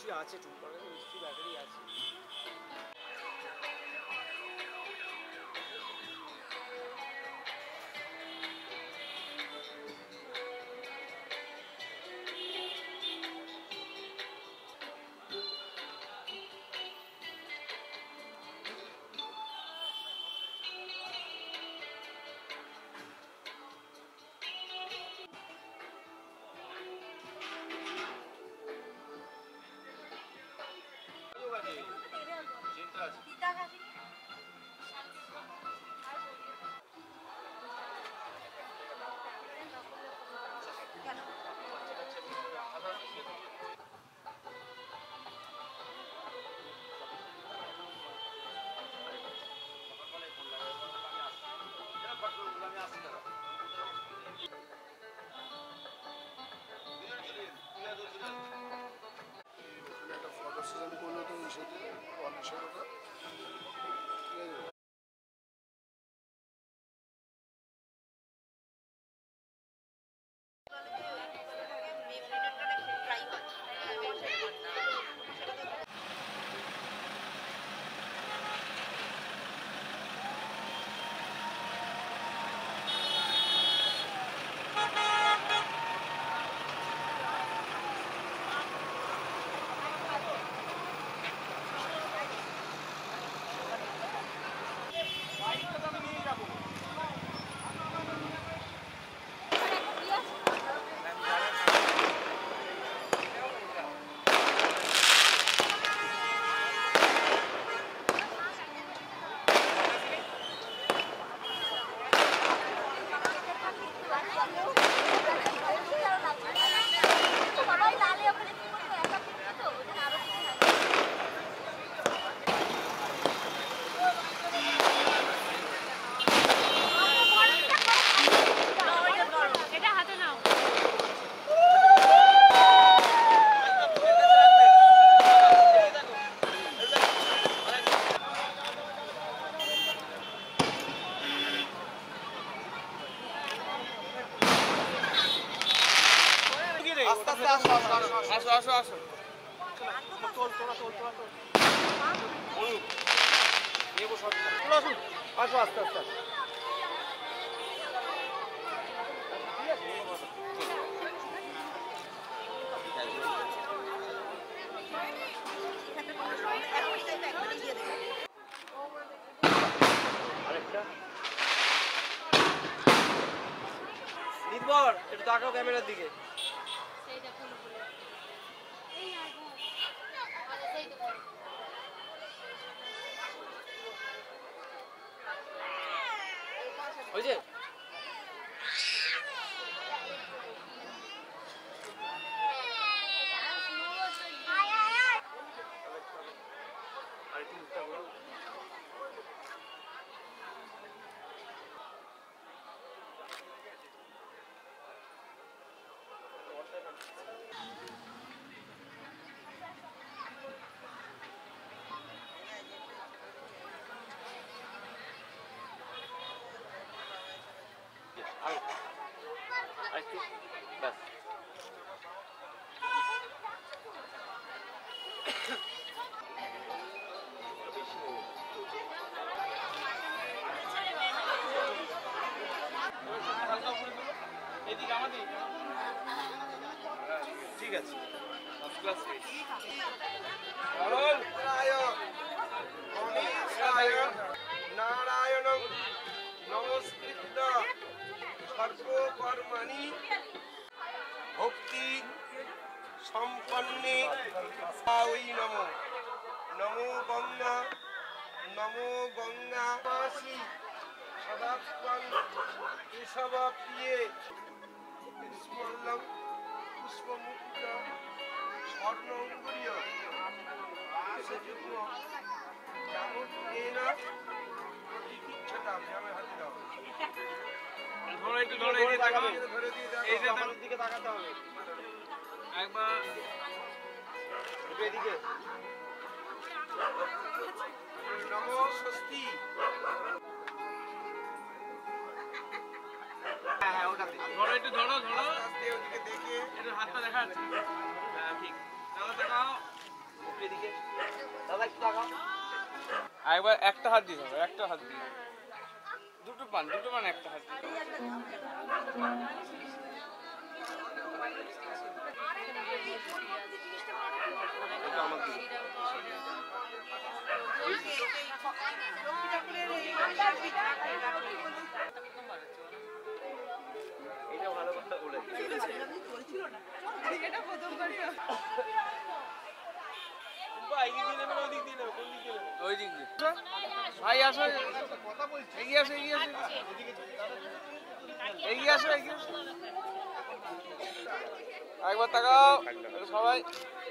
মিস্ত্রি আছে, টুকটাক মিস্ত্রি ব্যাটারি আছে। একটু তাকাও ক্যামেরার দিকে। হয়েছে? ঠিক আছে, নারায়ণ নমস্কৃত সর্বকর্মাণি ভক্তি সম্পন্নে নমো নমো গঙ্গা মাসি সদাত্মং এসব প্রিয়ে স্মরণং পুষ্পমুক্ত স্বর্ণঙ্গুরীয় সেযুগ্ম জামুনেনা প্রতিকিচ্ছতাম। আমি হাতে দাও, ধরো একটু ধরো, এই যে তাকাও, এই যে তার দিকে তাকাতে হবে একবার, এদিকে নমো স্বস্তি। হ্যাঁ ওটাতে ধরো, একটু ধরো, ধরো আস্তে ওদিকে দেখে একটু হাতটা দেখা যাচ্ছে। হ্যাঁ ঠিক, তাহলে দেখাও। একবার একটা হাত দিতে হবে, একটা হাত দিয়ে দুটো পান একটা হাত দিয়ে। এটা ভালো কথা বলে এটা প্রথমবারই ওই দিক দিয়ে ভাই আসো, এগিয়ে আসো, এগিয়ে আসো, এগিয়ে আসো, এগিয়ে আসো, একবার তাকাও সবাই।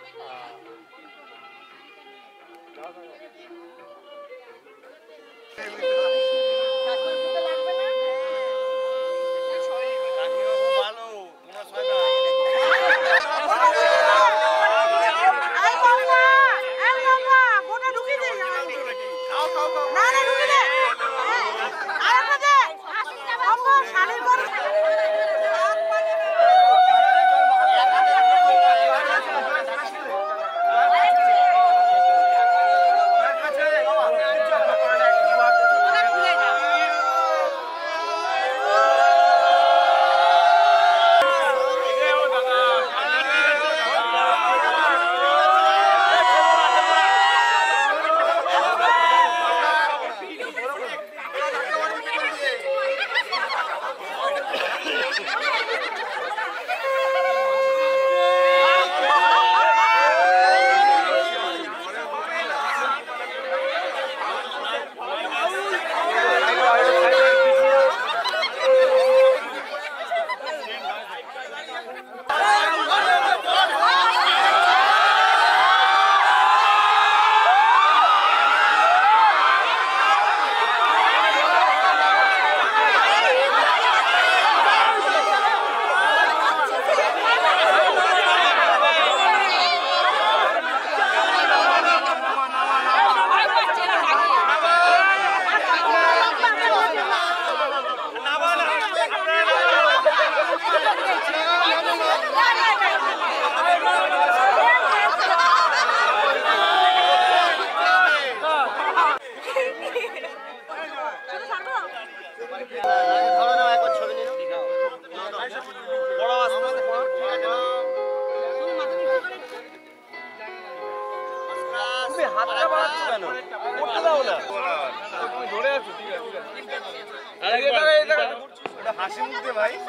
হাসি মুখ দে ভাই,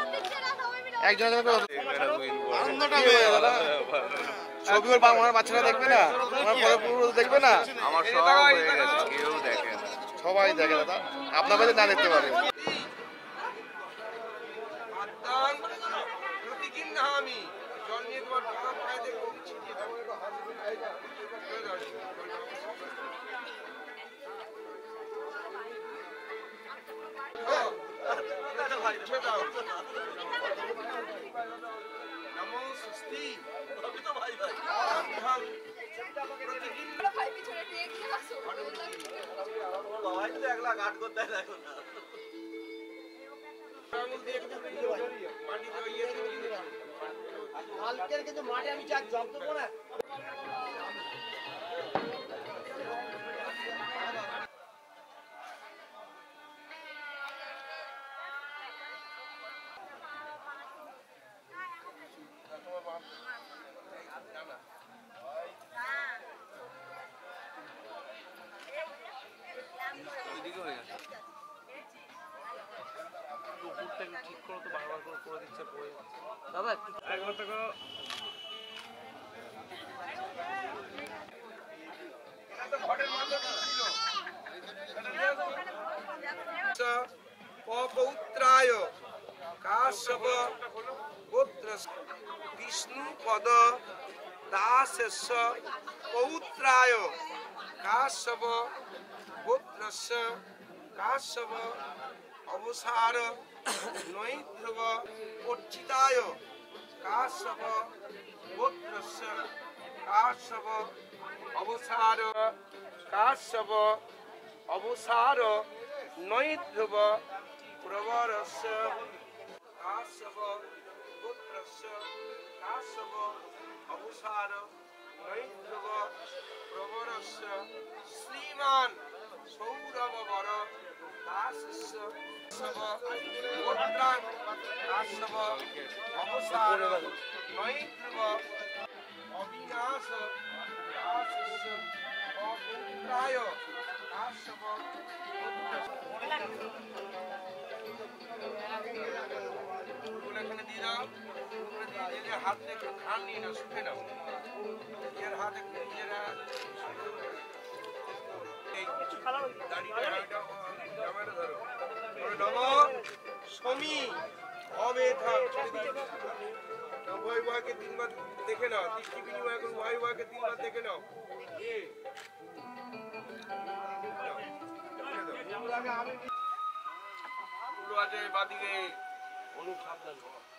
একজন ছবির বাংলার বাচ্চারা দেখবে না, আমার পরে দেখবে না, আমার সব হয়ে গেছে, কেউ দেখে না, সবাই দেখে দাদা, আপনার বাড়ি না দেখতে পারে। কিন্তু মাঠে আমি জব দেবো না। ঠিক করো তো, বারবার করে দিচ্ছে দাদা একবার তো পৌত্রায় কাশ্যপ গোত্র বিষ্ণু পদ দাসস্য পৌত্রায় কাশ্যপ গোত্রস্য কাশ্যপ অবসার নৈধ্রব পর্চিতায় কাশ্যপ গোত্রস্য কাশ্যপ অবসার কাশ্যপ অবসার নৈধ্রব প্রবরস্য কাশ্যপ গোত্রস্য কাশ্যপ অবসার নৈন্দ্রব প্রবরস্য শ্রীমান সৌরভবর দাসস্য সব গোত্রাং দাসব অবসার নৈন্দ্রব অবিনাশ দাসস্য অপুত্রায় দাসব এখানে দিয়ে দাও হাত থেকে ধান নিয়ে নাও শুকে নাও নিজের হাত একটু নিজেরা নম সমী উভয় উভয়কে তিনবার দেখে নাও দৃষ্টি বিনিময় করে উভয় উভয়কে তিনবার দেখে নাও আছে বাদিকে অনুপ সাবধান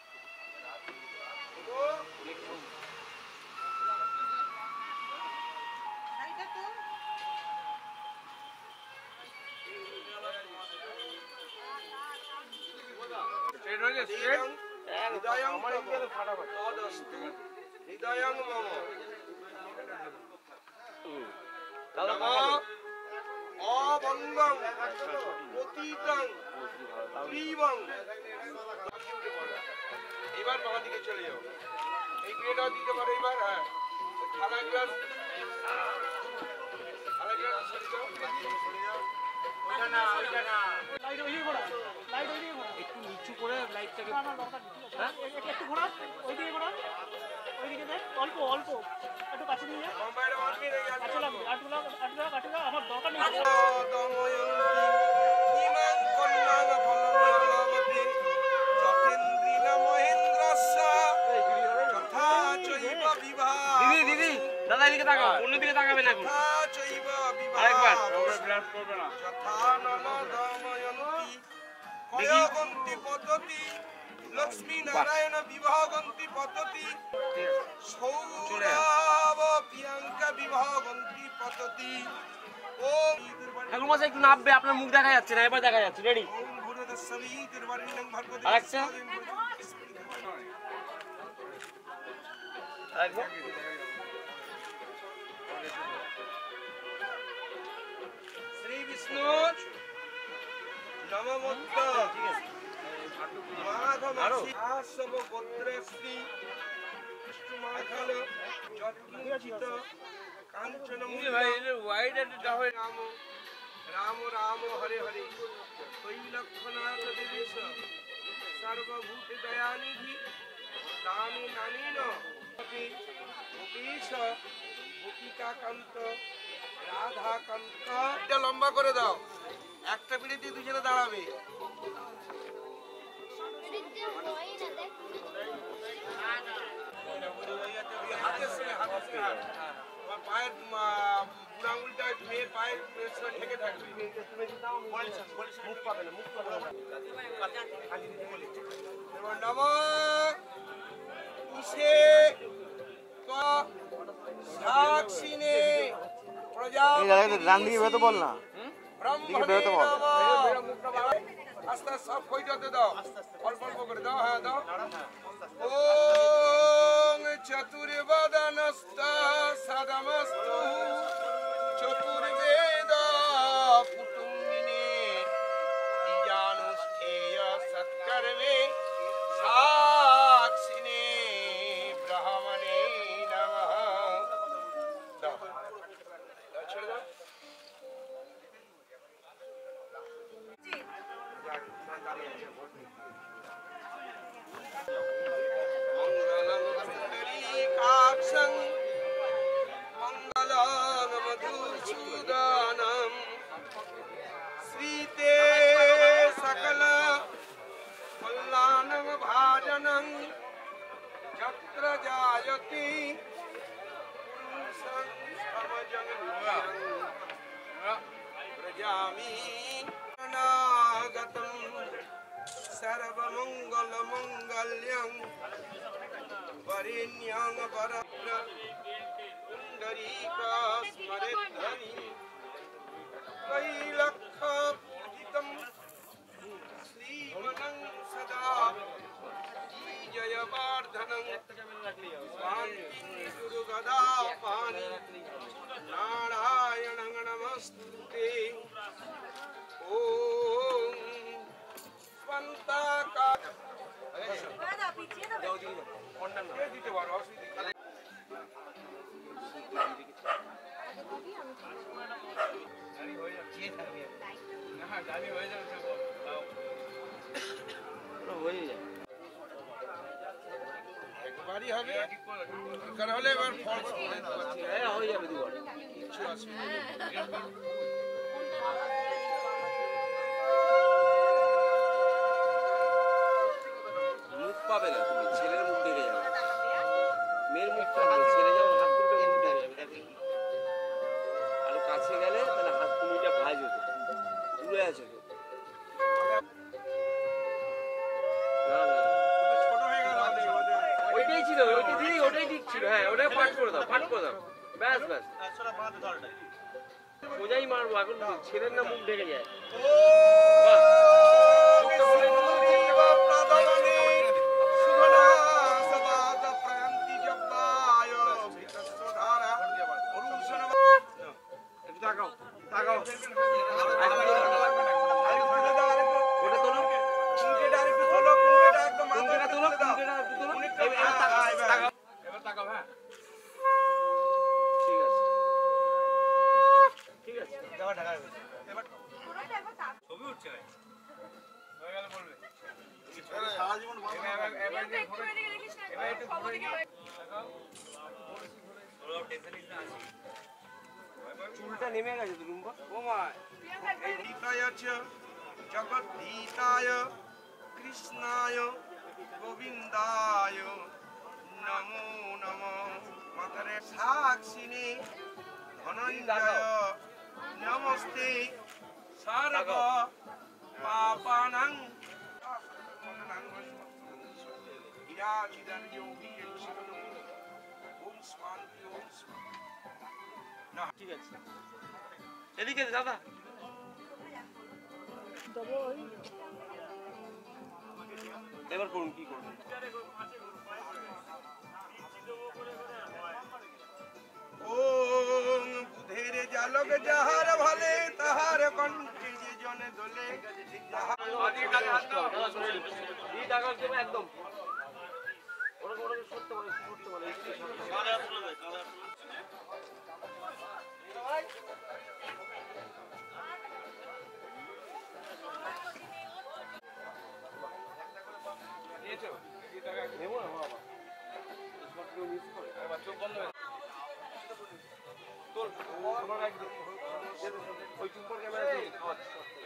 অবঙ্গং পতিতং ত্রিবং এবার বাবা দিকে চলে যাও এই বিয়েটাও দিতে পারো এবার হ্যাঁ থালা গ্লাস একটু নিচু করে লাইটটাকে একটু ঘোরা ওইদিকে ঘোরা ওইদিকে দেখ অল্প অল্প একটু কাছে নিয়ে যা কাছে লাগবে আমার দরকার নেই দিদি দিদি দাদা এদিকে তাকাও অন্যদিকে তাকাবেন এখন আরেকবার লক্ষ্মী নারায়ণ বিবাহগন্তি পদ্ধতি সৌরভ প্রিয়াঙ্কা বিবাহগন্তি পদ্ধতি ও ঠাকুর মশাই একটু নামবে আপনার মুখ দেখা যাচ্ছে না এবার দেখা যাচ্ছে রেডি আচ্ছা শ্রী বিষ্ণু নমমুক্ত মাঘ মাসি আসব গোত্রশ্রী বিষ্ণু মাখাল যৎকিঞ্চিত কাঞ্চন রাম রাম রাম হরে হরে কৈলক্ষনাথ দেবেশ সর্বভূত দয়ানিধি দানি নানিন গোপীশ গোপিকাকান্ত রাধাকান্ত এটা লম্বা করে দাও একটা পিড়ি দিয়ে দুজনে দাঁড়াবে পায়ের বুড়া আঙুলটা মেয়ের পায়ের ঠেকে থাকবে মুখ পাবে না মুখ পাবে না নম ইসে সাক্ষিনে রান দিকে বেরোতে বল না বেরোতে বল আস্তে আস্তে সব খইটাতে দাও অল্প অল্প করে দাও হ্যাঁ দাও ও চতুর্বদনস্ত সদমস্তু চতুর্বেদ কুটুম্বিনে দ্বিজানুষ্ঠেয় সৎকর্মে সাক্ষিনে ব্রাহ্মণে নমঃ দাও ছেড়ে দাও মঙ্গলং পুণ্ডরীকাক্ষং মঙ্গলং মধুসূদনম শ্রীতে সকল কল্যাণং ভাজনং যত্র জায়তি পুরুষং সমজং প্রজামি নাগতম सर्वमंगल मंगल्यं वरेण्यं वरप्र पुंडरीका स्मरेद्धनि कैलक्ष पूजितं श्रीमनं सदा আয়বর্ধনং শান্তি দুর্গদা পানি নারায়ণং নমস্তুতে ওম পন্তাকা দিতে পারো অসুবিধা নেই। একবারই হবে দরকার হলে এবার ফল হয়ে যাবে দুবার। কিছু অসুবিধা নেই। মুখ পাবে না, তুমি ছেলের মুখ দেখে যাবে, মেয়ের মুখ পাবে, ছেলে যেমন হাত তুলবে মুখ দেখে যাবে। দেখে আর কাছে গেলে তাহলে হাত তুলিটা ভাজ হতো, দূরে আছে তো। না না ছোট হয়ে গেল ওইটাই ছিল, ওইটা দিদি ওটাই ঠিক ছিল। হ্যাঁ ওটাই পাঠ করে দাও, পাঠ করে দাও, ব্যাস ব্যাস সোজাই মারবো। এখন ছেলের না মুখ ঢেকে যায়। তাকাও তাকাও, ওটা তোলো, কুঙ্কেটা তোলো, কুঙ্কেটা একটু তোলো। এবার তাকাও, হ্যাঁ ঠিক আছে ঠিক আছে। ছবি উঠছে ভাই হয়ে গেল বলবে চুলটা নেমে গেছে তো রুম্বা। ও মা এই গীতায় আছে জগদ্গীতায় কৃষ্ণায় গোবিন্দায় নমো নমো মাতারে সাক্ষিণী ধনঞ্জয় নমস্তে সর্ব পাপানাং বিরাজিতাং যোগী ওম শান্তি ওম শান্তি। ঠিক আছে এদিকে দাদা। এবার করুন, কি করবেন? ওম বুধের জালক যাহার ভালে তাহার কণ্ঠে যে জনে দোলে একদম ওরকম ওরকম সরতে পারে, সরতে পারে। নেবো না বাবা, মিস করে চোখ বন্ধ হয়ে তোর ওই চুপ করে ক্যামেরা